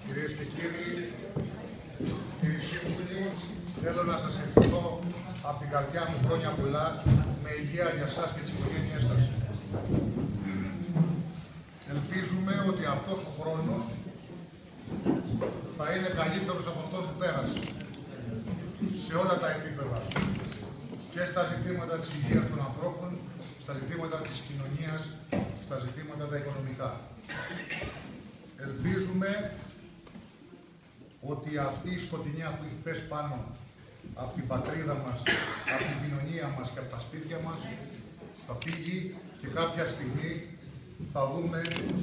Κυρίες και κύριοι, κύριοι σύμβουλοι, θέλω να σας ευχηθώ από την καρδιά μου χρόνια πολλά, με υγεία για σας και τις οικογένειές σας. Ελπίζουμε ότι αυτός ο χρόνος θα είναι καλύτερος από αυτόν που πέρασε, σε όλα τα επίπεδα, και στα ζητήματα της υγείας των ανθρώπων, στα ζητήματα της κοινωνίας, στα ζητήματα τα οικονομικά. Ελπίζουμε ότι αυτή η σκοτεινιά που έχει πέσει πάνω από την πατρίδα μας, από την κοινωνία μας και από τα σπίτια μας, θα φύγει και κάποια στιγμή θα δούμε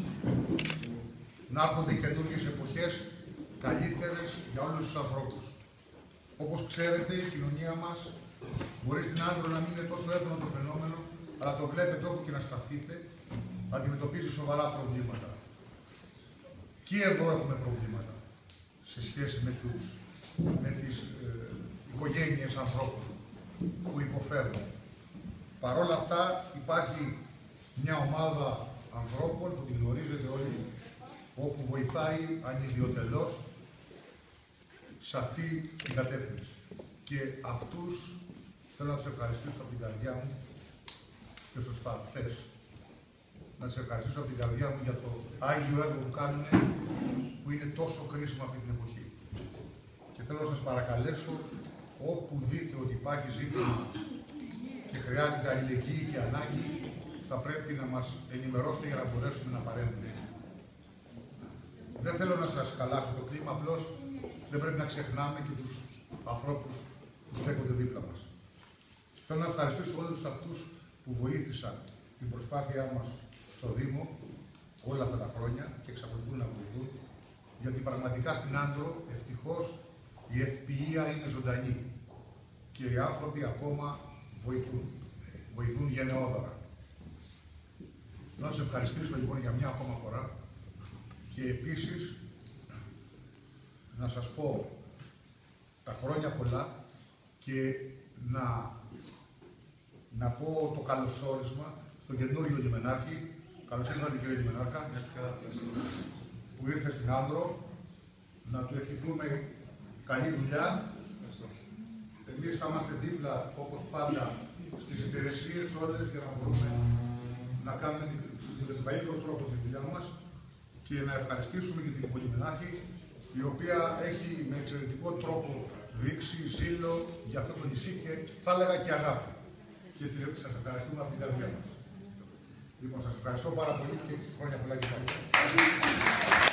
να έρχονται καινούργιες εποχές, καλύτερες για όλους τους ανθρώπους. Όπως ξέρετε, η κοινωνία μας μπορεί στην Άνδρο να μην είναι τόσο έντονο το φαινόμενο, αλλά το βλέπετε όπου και να σταθείτε, αντιμετωπίζει σοβαρά προβλήματα. Και εδώ έχουμε προβλήματα σε σχέση με τις οικογένειες ανθρώπων που υποφέρουν. Παρ' όλα αυτά υπάρχει μια ομάδα ανθρώπων που την γνωρίζετε όλοι, όπου βοηθάει ανιδιοτελώς σε αυτή την κατεύθυνση. Και αυτούς θέλω να τους ευχαριστήσω από την καρδιά μου και σωστά αυτές. Να τις ευχαριστήσω από την καρδιά μου για το άγιο έργο που κάνουν, που είναι τόσο κρίσιμο αυτή την εποχή. Και θέλω να σας παρακαλέσω, όπου δείτε ότι υπάρχει ζήτημα και χρειάζεται αλληλεγγύη και ανάγκη, θα πρέπει να μας ενημερώσετε για να μπορέσουμε να παρέμβουμε. Δεν θέλω να σας χαλάσω το κλίμα, απλώς δεν πρέπει να ξεχνάμε και τους ανθρώπους που στέκονται δίπλα μας. Θέλω να ευχαριστήσω όλους αυτούς που βοήθησαν την προσπάθειά μας στο Δήμο όλα αυτά τα χρόνια και εξακολουθούν να βοηθούν, γιατί πραγματικά στην Άνδρο ευτυχώς η ευποιία είναι ζωντανή και οι άνθρωποι ακόμα βοηθούν γενναιόδωρα. Να σας ευχαριστήσω λοιπόν για μια ακόμα φορά και επίσης να σας πω τα χρόνια πολλά και να πω το καλωσόρισμα στον καινούριο λιμενάρχη. Καλώς ήρθατε, κύριε Λιμενάρχα, που ήρθε στην Άνδρο. Να του ευχηθούμε καλή δουλειά. Εμείς θα είμαστε δίπλα, όπως πάντα, στις υπηρεσίες όλες για να μπορούμε να κάνουμε με τον καλύτερο τρόπο τη δουλειά μας και να ευχαριστήσουμε και την υπολιμενάρχη, η οποία έχει με εξαιρετικό τρόπο δείξει ζήλο για αυτό το νησί και θα έλεγα και αγάπη. Και σας ευχαριστούμε από την καρδιά μας. Λοιπόν, σας ευχαριστώ πάρα πολύ και χρόνια πολλά και πάλι.